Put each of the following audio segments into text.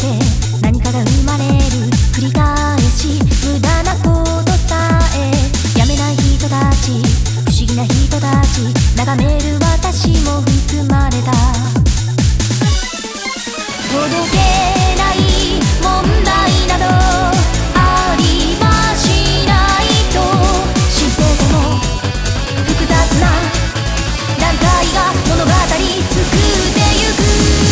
て何かが生まれる繰り返し、無駄なことさえやめない人たち、不思議な人たち、眺める私も含まれた。届けない問題などありはしないと知ってても、複雑な段階が物語作ってゆく。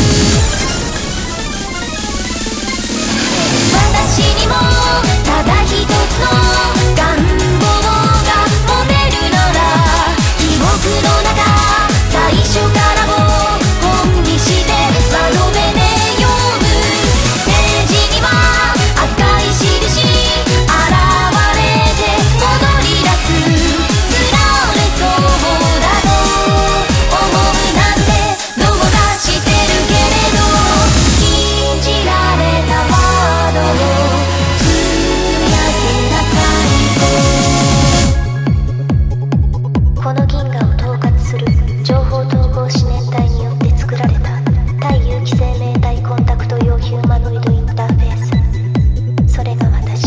私にもただ一つの願望が持てるなら、記憶の中最初からを本にして窓辺で読む。ページには赤い印現れて戻り出す。すられそうだと思うなんてどうかしてるけれど、禁じられたワードをつぶやけなさいと。この銀河を統括する情報統合思念体によって作られた対有機生命体コンタクト用ヒューマノイドインターフェース、それが私。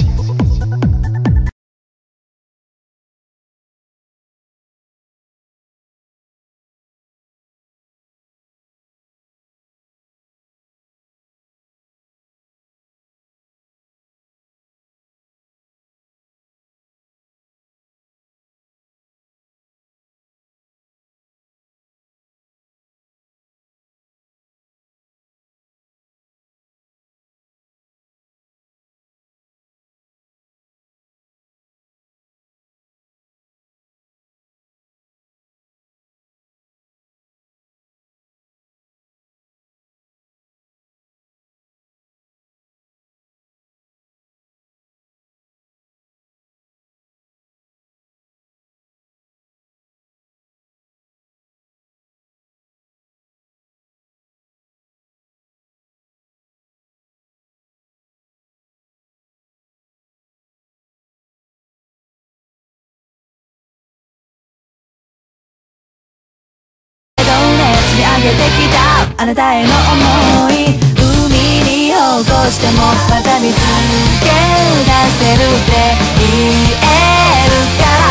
上げてきたあなたへの想い、海に落としてもまた見つけ出せるって言えるから。